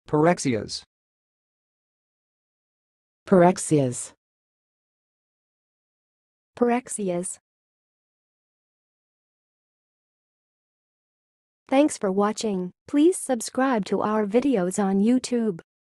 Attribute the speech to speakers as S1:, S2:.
S1: pyrexias,
S2: pyrexias,
S3: pyrexias. Thanks for watching. Please subscribe to our videos on YouTube.